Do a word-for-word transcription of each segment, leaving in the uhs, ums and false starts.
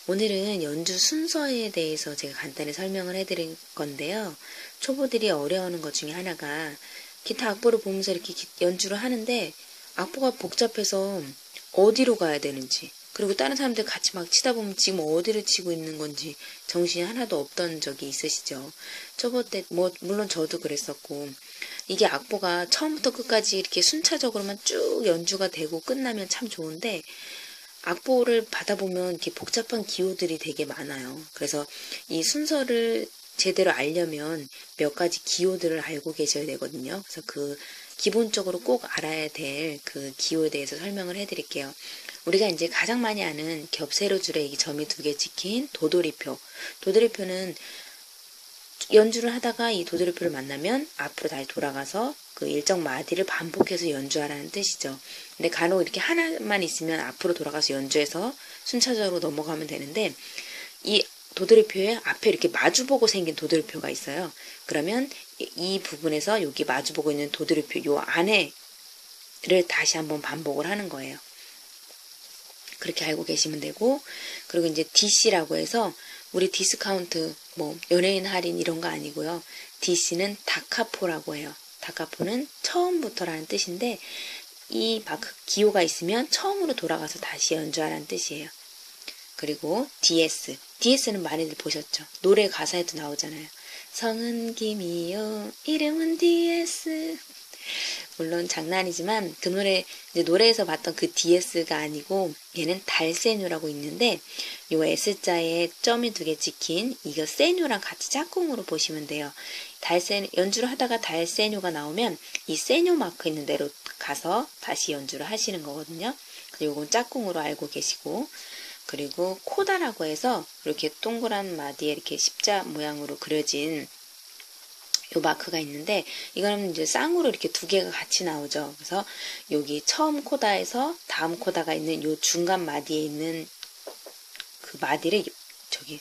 오늘은 연주 순서에 대해서 제가 간단히 설명을 해드릴 건데요. 초보들이 어려워하는 것 중에 하나가 기타 악보를 보면서 이렇게 연주를 하는데 악보가 복잡해서 어디로 가야 되는지, 그리고 다른 사람들 같이 막 치다 보면 지금 어디를 치고 있는 건지 정신이 하나도 없던 적이 있으시죠. 초보 때 뭐 물론 저도 그랬었고, 이게 악보가 처음부터 끝까지 이렇게 순차적으로만 쭉 연주가 되고 끝나면 참 좋은데, 악보를 받아보면 이렇게 복잡한 기호들이 되게 많아요. 그래서 이 순서를 제대로 알려면 몇 가지 기호들을 알고 계셔야 되거든요. 그래서 그 기본적으로 꼭 알아야 될 그 기호에 대해서 설명을 해드릴게요. 우리가 이제 가장 많이 아는 겹세로 줄에 이 점이 두 개 찍힌 도돌이표. 도돌이표는 연주를 하다가 이 도돌이표를 만나면 앞으로 다시 돌아가서 그 일정 마디를 반복해서 연주하라는 뜻이죠. 근데 간혹 이렇게 하나만 있으면 앞으로 돌아가서 연주해서 순차적으로 넘어가면 되는데, 이 도돌이표에 앞에 이렇게 마주보고 생긴 도돌이표가 있어요. 그러면 이 부분에서 여기 마주보고 있는 도돌이표 요 안에를 다시 한번 반복을 하는 거예요. 그렇게 알고 계시면 되고, 그리고 이제 디씨라고 해서 우리 디스카운트, 뭐 연예인 할인 이런 거 아니고요. 디씨는 다카포라고 해요. 다카포는 처음부터라는 뜻인데, 이 기호가 있으면 처음으로 돌아가서 다시 연주하라는 뜻이에요. 그리고 디에스. 디에스는 많이들 보셨죠? 노래 가사에도 나오잖아요. 성은 김이요, 이름은 디에스. 물론 장난이지만 그 노래, 이제 노래에서 봤던 그 디에스가 아니고 얘는 달세뇨라고 있는데, 요 S자에 점이 두 개 찍힌 이거 세뇨랑 같이 짝꿍으로 보시면 돼요. 달세, 연주를 하다가 달세뇨가 나오면 이 세뇨 마크 있는 데로 가서 다시 연주를 하시는 거거든요. 그래서 요건 짝꿍으로 알고 계시고, 그리고 코다라고 해서 이렇게 동그란 마디에 이렇게 십자 모양으로 그려진 요 마크가 있는데, 이거는 이제 쌍으로 이렇게 두 개가 같이 나오죠. 그래서 여기 처음 코다에서 다음 코다가 있는 요 중간 마디에 있는 그 마디를 저기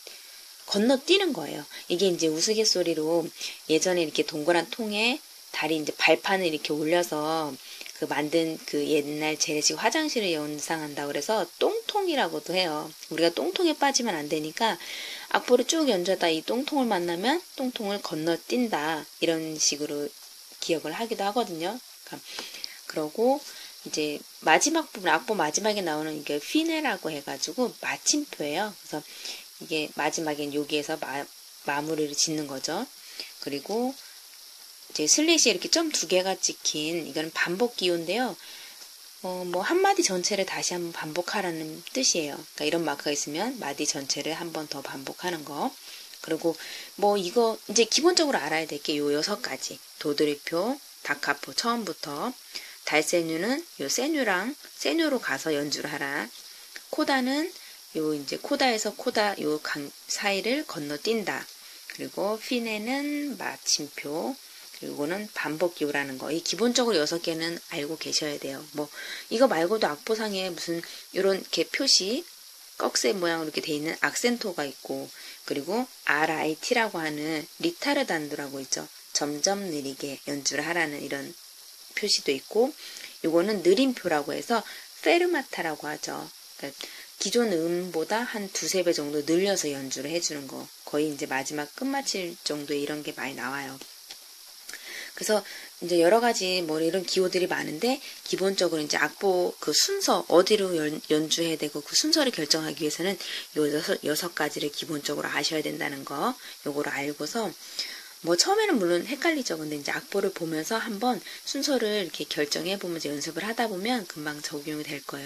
건너뛰는 거예요. 이게 이제 우스갯소리로 예전에 이렇게 동그란 통에 다리 이제 발판을 이렇게 올려서 그 만든 그 옛날 재래식 화장실을 연상한다고 그래서 똥통이라고도 해요. 우리가 똥통에 빠지면 안 되니까 악보를 쭉 연주하다 이 똥통을 만나면 똥통을 건너뛴다, 이런 식으로 기억을 하기도 하거든요. 그러니까 그러고 이제 마지막 부분, 악보 마지막에 나오는 이게 피네라고 해가지고 마침표예요. 그래서 이게 마지막엔 여기에서 마, 마무리를 짓는 거죠. 그리고 이제 슬릿이 이렇게 점 두 개가 찍힌 이거는 반복 기호인데요. 어, 뭐 한 마디 전체를 다시 한번 반복하라는 뜻이에요. 그러니까 이런 마크가 있으면 마디 전체를 한 번 더 반복하는 거. 그리고 뭐 이거 이제 기본적으로 알아야 될 게 요 여섯 가지. 도돌이표, 다카포 처음부터. 달세뇨는 요 세뇨랑 세뇨로 가서 연주를 하라. 코다는 요 이제 코다에서 코다 요 강 사이를 건너뛴다. 그리고 피네는 마침표. 이거는 반복 기호라는 거. 이 기본적으로 여섯 개는 알고 계셔야 돼요. 뭐 이거 말고도 악보상에 무슨 이런 이렇게 표시 꺽쇠 모양으로 이렇게 돼 있는 악센토가 있고, 그리고 알아이티라고 하는 리타르단도라고 있죠. 점점 느리게 연주를 하라는 이런 표시도 있고, 이거는 느림표라고 해서 페르마타라고 하죠. 그러니까 기존 음보다 한 두세 배 정도 늘려서 연주를 해주는 거. 거의 이제 마지막 끝마칠 정도의 이런 게 많이 나와요. 그래서 이제 여러 가지 뭐 이런 기호들이 많은데, 기본적으로 이제 악보 그 순서 어디로 연, 연주해야 되고 그 순서를 결정하기 위해서는 요 여섯, 여섯 가지를 기본적으로 아셔야 된다는 거, 요거를 알고서 뭐 처음에는 물론 헷갈리죠. 근데 이제 악보를 보면서 한번 순서를 이렇게 결정해 보면서 연습을 하다 보면 금방 적용이 될 거예요.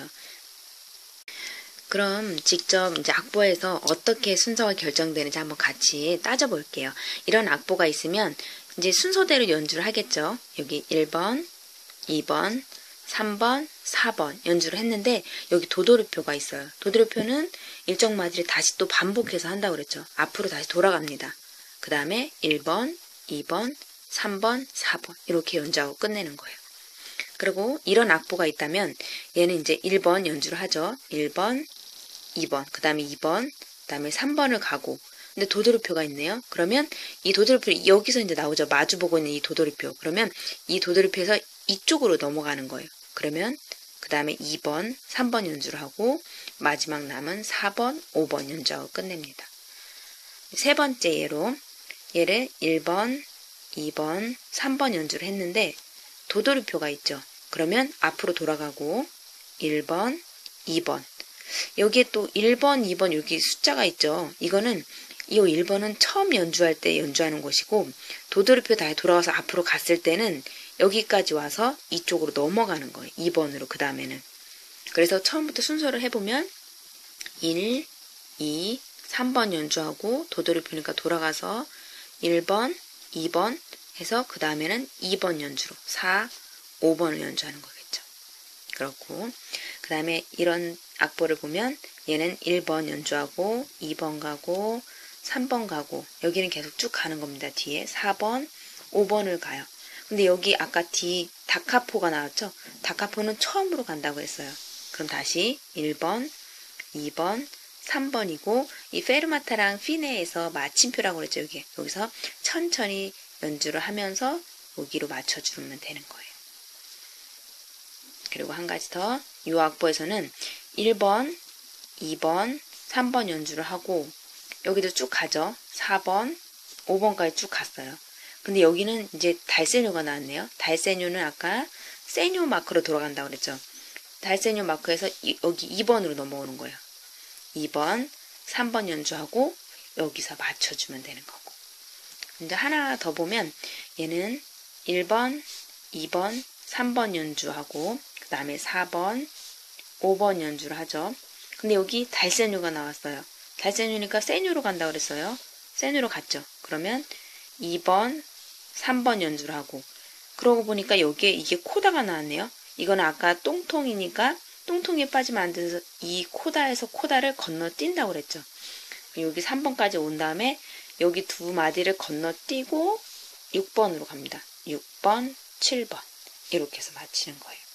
그럼 직접 이제 악보에서 어떻게 순서가 결정되는지 한번 같이 따져볼게요. 이런 악보가 있으면 이제 순서대로 연주를 하겠죠. 여기 일 번, 이 번, 삼 번, 사 번 연주를 했는데, 여기 도돌이표가 있어요. 도돌이표는 일정 마디를 다시 또 반복해서 한다고 그랬죠. 앞으로 다시 돌아갑니다. 그 다음에 일 번, 이 번, 삼 번, 사 번 이렇게 연주하고 끝내는 거예요. 그리고 이런 악보가 있다면 얘는 이제 일 번 연주를 하죠. 일 번, 이 번, 그 다음에 이 번, 그 다음에 삼 번을 가고, 근데 도돌이표가 있네요. 그러면 이 도돌이표 여기서 이제 나오죠. 마주보고 있는 이 도돌이표. 그러면 이 도돌이표에서 이쪽으로 넘어가는 거예요. 그러면 그 그 다음에 이 번, 삼 번 연주를 하고 마지막 남은 사 번, 오 번 연주하고 끝냅니다. 세 번째 예로 얘를 일 번, 이 번, 삼 번 연주를 했는데 도돌이표가 있죠. 그러면 앞으로 돌아가고 일 번, 이 번 여기에 또 일 번, 이 번 여기 숫자가 있죠. 이거는 이 일 번은 처음 연주할 때 연주하는 것이고 도돌이표 다시 돌아와서 앞으로 갔을 때는 여기까지 와서 이쪽으로 넘어가는 거예요. 이 번으로 그 다음에는. 그래서 처음부터 순서를 해보면 일, 이, 삼 번 연주하고 도돌이표니까 돌아가서 일 번, 이 번 해서 그 다음에는 이 번 연주로 사, 오 번을 연주하는 거겠죠. 그렇고 그 다음에 이런 악보를 보면 얘는 일 번 연주하고 이 번 가고 삼 번 가고 여기는 계속 쭉 가는 겁니다. 뒤에 사 번, 오 번을 가요. 근데 여기 아까 D 다카포가 나왔죠? 다카포는 처음으로 간다고 했어요. 그럼 다시 일 번, 이 번, 삼 번이고 이 페르마타랑 피네에서 마침표라고 그랬죠. 여기. 여기서 천천히 연주를 하면서 여기로 맞춰주면 되는 거예요. 그리고 한 가지 더. 이 악보에서는 일 번, 이 번, 삼 번 연주를 하고 여기도 쭉 가죠. 사 번, 오 번까지 쭉 갔어요. 근데 여기는 이제 달세뇨가 나왔네요. 달세뇨는 아까 세뇨 마크로 돌아간다고 그랬죠. 달세뇨 마크에서 이, 여기 이 번으로 넘어오는 거예요. 이 번, 삼 번 연주하고 여기서 맞춰주면 되는 거고. 이제 하나 더 보면 얘는 일 번, 이 번, 삼 번 연주하고 그 다음에 사 번, 오 번 연주를 하죠. 근데 여기 달세뇨가 나왔어요. 달세뇨니까 세뇨로 간다고 그랬어요. 세뇨로 갔죠. 그러면 이 번, 삼 번 연주를 하고 그러고 보니까 여기에 이게 코다가 나왔네요. 이거는 아까 똥통이니까 똥통에 빠지면 안 돼서 이 코다에서 코다를 건너뛴다고 그랬죠. 여기 삼 번까지 온 다음에 여기 두 마디를 건너뛰고 육 번으로 갑니다. 육 번, 칠 번 이렇게 해서 마치는 거예요.